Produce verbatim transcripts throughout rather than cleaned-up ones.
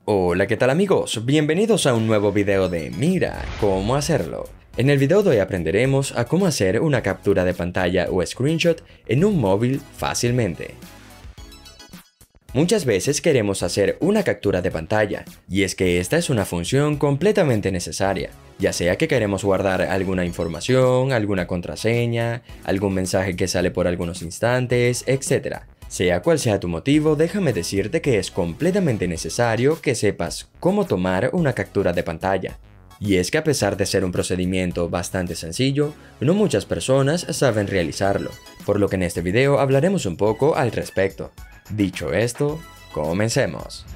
Hola, ¿qué tal amigos? Bienvenidos a un nuevo video de Mira cómo hacerlo. En el video de hoy aprenderemos a cómo hacer una captura de pantalla o screenshot en un móvil fácilmente. Muchas veces queremos hacer una captura de pantalla, y es que esta es una función completamente necesaria, ya sea que queremos guardar alguna información, alguna contraseña, algún mensaje que sale por algunos instantes, etcétera. Sea cual sea tu motivo, déjame decirte que es completamente necesario que sepas cómo tomar una captura de pantalla. Y es que a pesar de ser un procedimiento bastante sencillo, no muchas personas saben realizarlo, por lo que en este video hablaremos un poco al respecto. Dicho esto, comencemos.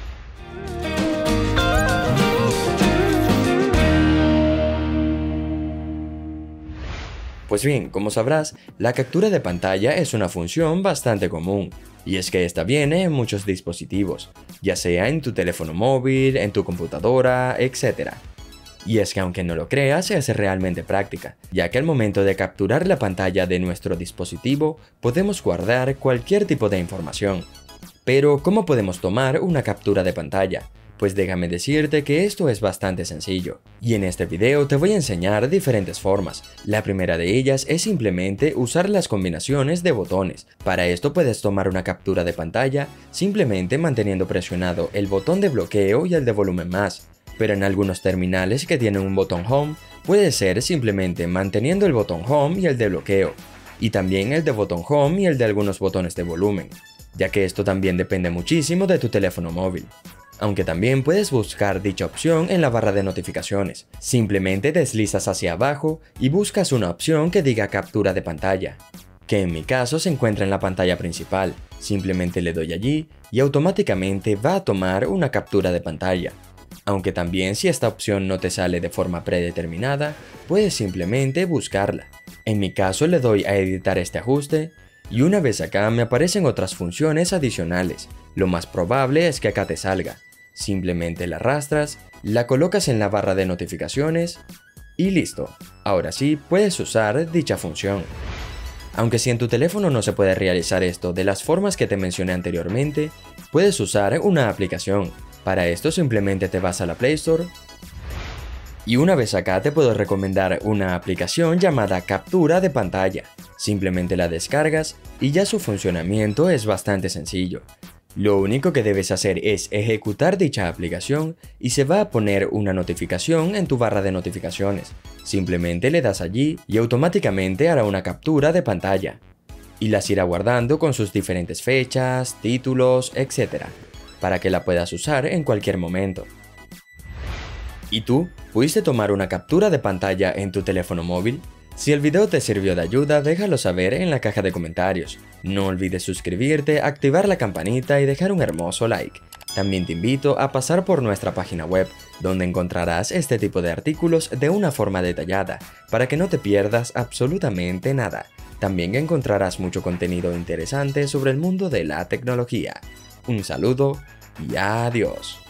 Pues bien, como sabrás, la captura de pantalla es una función bastante común, y es que esta viene en muchos dispositivos, ya sea en tu teléfono móvil, en tu computadora, etcétera. Y es que aunque no lo creas, es realmente práctica, ya que al momento de capturar la pantalla de nuestro dispositivo, podemos guardar cualquier tipo de información. Pero, ¿cómo podemos tomar una captura de pantalla? Pues déjame decirte que esto es bastante sencillo, y en este video te voy a enseñar diferentes formas. La primera de ellas es simplemente usar las combinaciones de botones. Para esto puedes tomar una captura de pantalla simplemente manteniendo presionado el botón de bloqueo y el de volumen más, pero en algunos terminales que tienen un botón Home, puede ser simplemente manteniendo el botón Home y el de bloqueo, y también el de botón Home y el de algunos botones de volumen, ya que esto también depende muchísimo de tu teléfono móvil. Aunque también puedes buscar dicha opción en la barra de notificaciones. Simplemente deslizas hacia abajo y buscas una opción que diga captura de pantalla, que en mi caso se encuentra en la pantalla principal. Simplemente le doy allí y automáticamente va a tomar una captura de pantalla. Aunque también si esta opción no te sale de forma predeterminada, puedes simplemente buscarla. En mi caso le doy a editar este ajuste, y una vez acá me aparecen otras funciones adicionales. Lo más probable es que acá te salga. Simplemente la arrastras, la colocas en la barra de notificaciones y listo. Ahora sí puedes usar dicha función. Aunque si en tu teléfono no se puede realizar esto de las formas que te mencioné anteriormente, puedes usar una aplicación. Para esto simplemente te vas a la Play Store. Y una vez acá te puedo recomendar una aplicación llamada Captura de Pantalla. Simplemente la descargas y ya su funcionamiento es bastante sencillo. Lo único que debes hacer es ejecutar dicha aplicación y se va a poner una notificación en tu barra de notificaciones. Simplemente le das allí y automáticamente hará una captura de pantalla. Y las irá guardando con sus diferentes fechas, títulos, etcétera, para que la puedas usar en cualquier momento. ¿Y tú? ¿Pudiste tomar una captura de pantalla en tu teléfono móvil? Si el video te sirvió de ayuda, déjalo saber en la caja de comentarios. No olvides suscribirte, activar la campanita y dejar un hermoso like. También te invito a pasar por nuestra página web, donde encontrarás este tipo de artículos de una forma detallada, para que no te pierdas absolutamente nada. También encontrarás mucho contenido interesante sobre el mundo de la tecnología. Un saludo y adiós.